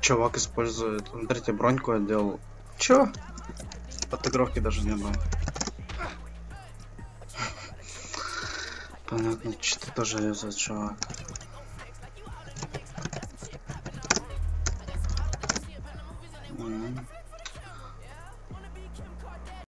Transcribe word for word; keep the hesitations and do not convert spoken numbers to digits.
чувак использует. Смотрите, броньку отдел. Чё? Отыгровки даже не было. Понятно, что тоже юзает чувак.